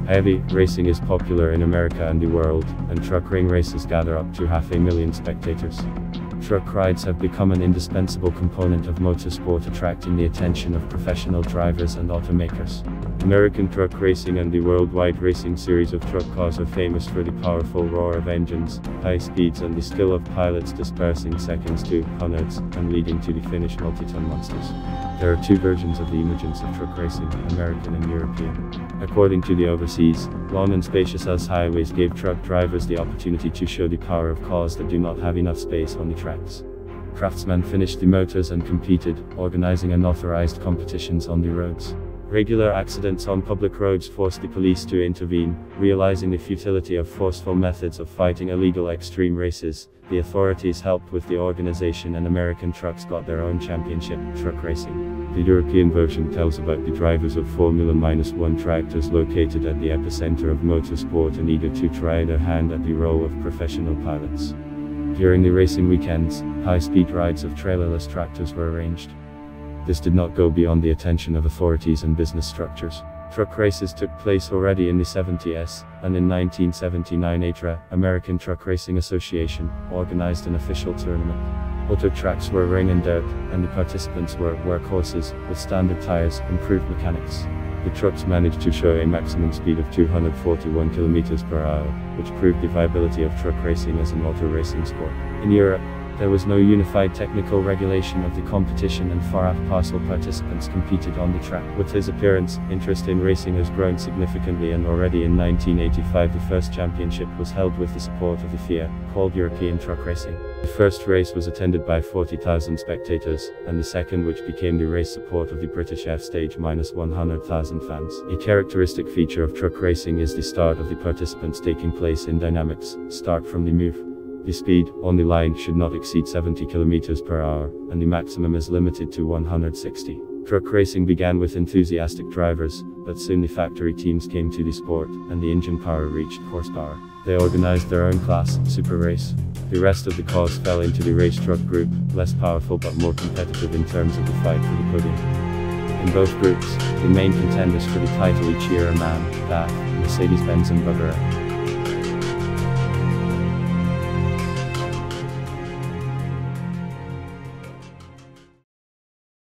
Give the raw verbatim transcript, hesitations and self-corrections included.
Heavy racing is popular in America and the world, and truck ring races gather up to half a million spectators. Truck rides have become an indispensable component of motorsport, attracting the attention of professional drivers and automakers. American truck racing and the worldwide racing series of truck cars are famous for the powerful roar of engines, high speeds and the skill of pilots dispersing seconds to hundreds, and leading to the finished multi-ton monsters. There are two versions of the emergence of truck racing, American and European. According to the overseas, long and spacious U S highways gave truck drivers the opportunity to show the power of cars that do not have enough space on the tracks. Craftsmen finished the motors and competed, organizing unauthorized competitions on the roads. Regular accidents on public roads forced the police to intervene. Realizing the futility of forceful methods of fighting illegal extreme races, the authorities helped with the organization, and American trucks got their own championship, truck racing. The European version tells about the drivers of Formula one tractors located at the epicenter of motorsport and eager to try their hand at the role of professional pilots. During the racing weekends, high-speed rides of trailerless tractors were arranged. This did not go beyond the attention of authorities and business structures. Truck races took place already in the seventies, and in nineteen seventy-nine A T R A, American Truck Racing Association, organized an official tournament. Auto tracks were ring and dirt, and the participants were workhorses, with standard tires, improved mechanics. The trucks managed to show a maximum speed of two hundred forty-one kilometers per hour, which proved the viability of truck racing as an auto racing sport. In Europe, there was no unified technical regulation of the competition, and far out parcel participants competed on the track. With his appearance, interest in racing has grown significantly, and already in nineteen eighty-five the first championship was held with the support of the F I A, called European Truck Racing. The first race was attended by forty thousand spectators, and the second, which became the race support of the British F stage, one hundred thousand fans. A characteristic feature of truck racing is the start of the participants taking place in dynamics, start from the move. The speed on the line should not exceed seventy kilometers per hour, and the maximum is limited to one hundred sixty. Truck racing began with enthusiastic drivers, but soon the factory teams came to the sport, and the engine power reached horsepower. They organized their own class, Super Race. The rest of the cars fell into the race truck group, less powerful but more competitive in terms of the fight for the podium. In both groups, the main contenders for the title each year are MAN, D A F, Mercedes-Benz and Bugatti.